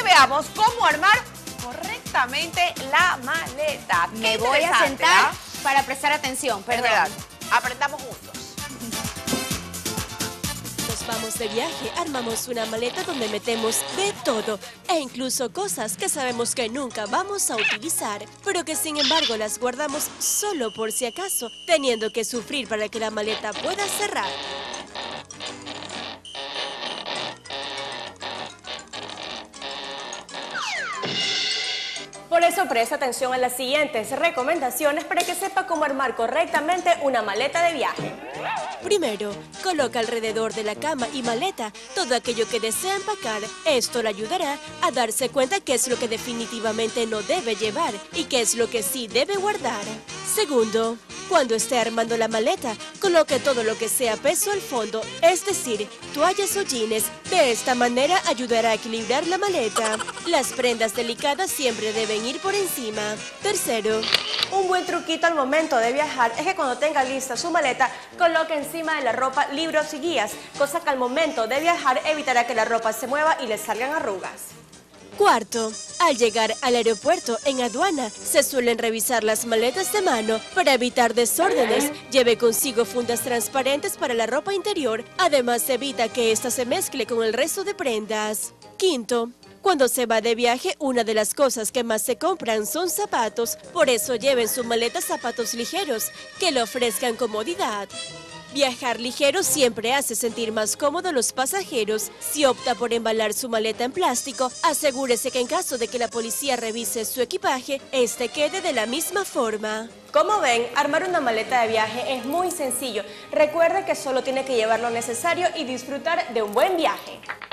veamos cómo armar correctamente la maleta. Me voy a sentar para prestar atención, Es verdad. Aprendamos juntos. Vamos de viaje, armamos una maleta donde metemos de todo e incluso cosas que sabemos que nunca vamos a utilizar, pero que sin embargo las guardamos solo por si acaso, teniendo que sufrir para que la maleta pueda cerrar. Por eso presta atención a las siguientes recomendaciones para que sepa cómo armar correctamente una maleta de viaje. Primero, coloca alrededor de la cama y maleta todo aquello que desea empacar. Esto le ayudará a darse cuenta qué es lo que definitivamente no debe llevar y qué es lo que sí debe guardar. Segundo, cuando esté armando la maleta, coloque todo lo que sea peso al fondo, es decir, toallas o jeans. De esta manera ayudará a equilibrar la maleta. Las prendas delicadas siempre deben ir por encima. Tercero, un buen truquito al momento de viajar es que cuando tenga lista su maleta, coloque encima de la ropa libros y guías, cosa que al momento de viajar evitará que la ropa se mueva y le salgan arrugas. Cuarto, al llegar al aeropuerto en aduana, se suelen revisar las maletas de mano para evitar desórdenes. Lleve consigo fundas transparentes para la ropa interior, además evita que ésta se mezcle con el resto de prendas. Quinto, cuando se va de viaje, una de las cosas que más se compran son zapatos, por eso lleve en su maleta zapatos ligeros que le ofrezcan comodidad. Viajar ligero siempre hace sentir más cómodo a los pasajeros. Si opta por embalar su maleta en plástico, asegúrese que en caso de que la policía revise su equipaje, este quede de la misma forma. Como ven, armar una maleta de viaje es muy sencillo. Recuerde que solo tiene que llevar lo necesario y disfrutar de un buen viaje.